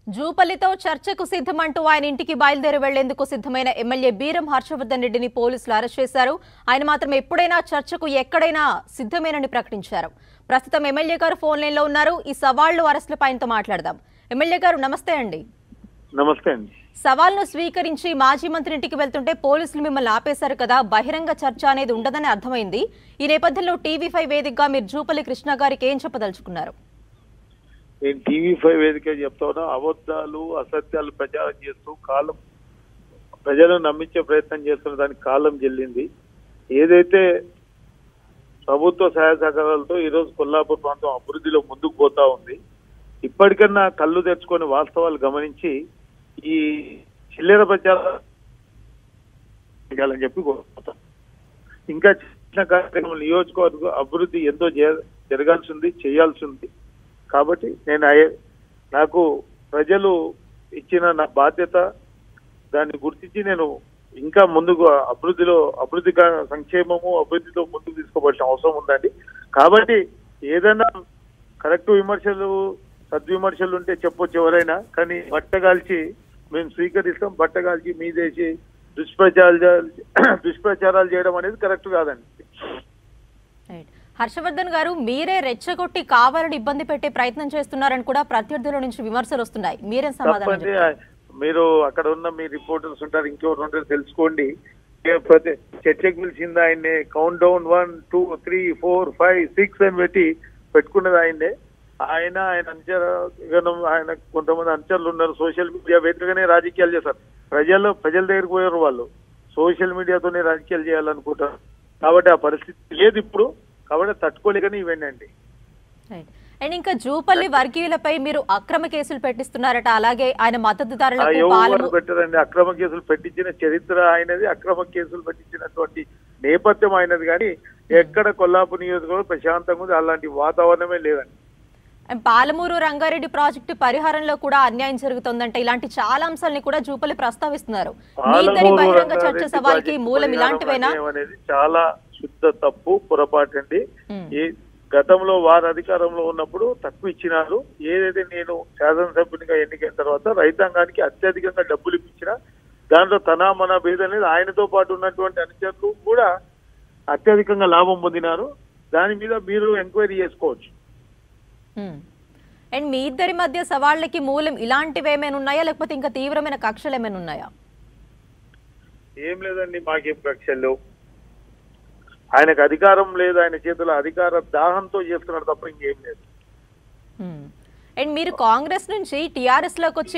జూపల్లితో చర్చకు సిద్ధమంటూ ఆయన ఇంటికి బయలుదేరి వెళ్లేందుకు సిద్ధమైన ఎమ్మెల్యే బీరం హర్షవర్ధన్ రెడ్డిని పోలీసులు అరెస్ట్ చేశారు. ఆయన మాత్రం ఎప్పుడైనా చర్చకు ఎక్కడైనా సిద్ధమేనని ప్రకటించారు. ప్రస్తుతం ఎమ్మెల్యే గారు ఫోన్ లైన్లో ఉన్నారు. ఈ సవాళ్లు అరెస్టులపై ఆయనతో మాట్లాడదాం. ఎమ్మెల్యే గారు నమస్తే అండి. నమస్తే అండి. సవాల్ను స్వీకరించి మాజీ మంత్రి ఇంటికి వెళ్తుంటే పోలీసులు మిమ్మల్ని ఆపేశారు కదా, బహిరంగ చర్చ అనేది ఉండదని అర్థమైంది. ఈ నేపథ్యంలో TV5 వేదికగా మీరు జూపల్లి కృష్ణ గారికి ఏం చెప్పదలుచుకున్నారు? నేను TV5 వేదిక చెప్తా ఉన్నా, అబద్ధాలు అసత్యాలు ప్రచారం చేస్తూ కాలం ప్రజలను నమ్మించే ప్రయత్నం చేస్తున్న దానికి కాలం చెల్లింది. ఏదైతే ప్రభుత్వ సహాయ సహకారాలతో ఈరోజు కొల్లాపూర్ ప్రాంతం అభివృద్ధిలో ముందుకు పోతా ఉంది, ఇప్పటికన్నా కళ్ళు తెచ్చుకొని వాస్తవాలు గమనించి ఈ చిల్లర ప్రచారం చేయాలని చెప్పి కోరుకుంటాం. ఇంకా చిన్న కార్యక్రమం నియోజకవర్గ అభివృద్ధి ఎంతో జరగాల్సి ఉంది, చేయాల్సి ఉంది. కాబట్టి నాకు ప్రజలు ఇచ్చిన నా బాధ్యత, దాన్ని గుర్తించి నేను ఇంకా ముందుకు అభివృద్ధి సంక్షేమము అభివృద్ధితో ముందుకు తీసుకోవాల్సిన అవసరం ఉందండి. కాబట్టి ఏదైనా కరెక్ట్ విమర్శలు సద్విమర్శలు ఉంటే చెప్పొచ్చు ఎవరైనా, కానీ బట్టగాల్చి మేము స్వీకరిస్తాం, బట్టగాల్చి మీదేసి దుష్ప్రచారాలు చేయడం అనేది కరెక్ట్ కాదండి. హర్షవర్ధన్ గారు, మీరే రెచ్చగొట్టి కావాలని ఇబ్బంది పెట్టే ప్రయత్నం చేస్తున్నారని కూడా ప్రత్యర్థుల నుంచి విమర్శలు వస్తున్నాయి. మీరేం సమాధానం చెప్తారు? మీరు అక్కడ ఉన్న మీ రిపోర్టర్స్ ఉంటారు, ఇంకెవరు ఉంటారు తెలుసుకోండి. ప్రతి చర్చకు పిలిచింది ఆయన్నే. కౌంట్ డౌన్ 1 2 3 4 5 6 అని పెట్టుకున్నది ఆయన్నే. ఆయన ఆయన కొంతమంది అనుచరులు ఉన్నారు, సోషల్ మీడియా వేదికగానే రాజకీయాలు చేస్తారు. ప్రజల దగ్గరికి పోయారు వాళ్ళు, సోషల్ మీడియాతోనే రాజకీయాలు చేయాలనుకుంటారు. కాబట్టి ఆ పరిస్థితి లేదు ఇప్పుడు. కాబట్టి తట్టుకోలేకనే ఇవేంటండి. అండ్ ఇంకా జూపల్లి వర్గీయులపై మీరు అక్రమ కేసులు పెట్టిస్తున్నారట, అలాగే ఆయన మద్దతుదారులకు పెట్టారండి. అక్రమ కేసులు పెట్టించిన చరిత్ర ఆయనది, అక్రమ కేసులు పెట్టించినటువంటి నేపథ్యం ఆయనది. కానీ ఎక్కడ కొల్లాపూర్ నియోజకవర్గం ప్రశాంతంగా ఉంది, అలాంటి వాతావరణమే లేదండి. పాలమూరు రంగారెడ్డి ప్రాజెక్టు పరిహారంలో కూడా అన్యాయం జరుగుతుందంటే ఇలాంటి చాలా అంశాలని కూడా జూపల్లి ప్రస్తావిస్తున్నారు. బహిరంగ చర్చ సవాల్కి మూలం ఇలాంటివేనా అనేది చాలా శుద్ధ తప్పు, పొరపాటండి. ఈ గతంలో వారు అధికారంలో ఉన్నప్పుడు తక్కువ ఇచ్చినారు. ఏదైతే నేను శాసనసభ్యునిగా ఎన్నికైన తర్వాత రైతాంగానికి అత్యధికంగా డబ్బులు ఇప్పించిన దాంట్లో తన మన భేదం అనేది, ఆయనతో పాటు ఉన్నటువంటి అనుచరులు కూడా అత్యధికంగా లాభం పొందినారు. దాని మీద మీరు ఎంక్వైరీ చేసుకోవచ్చు. అండ్ మీ ఇద్దరి మధ్య సవాళ్ళకి మూలం ఇలాంటివి ఏమైనా ఉన్నాయా, లేకపోతే ఇంకా తీవ్రమైన కక్షలు ఏమైనా ఉన్నాయా? ఏం లేదండి, మాకేం కక్షలు. ఆయనకు అధికారం లేదు, ఆయన చేతుల అధికార దాహంతో చేస్తున్నాడు తప్ప ఇంకేం లేదు. అండ్ మీరు కాంగ్రెస్ నుంచి TRS లోకి వచ్చి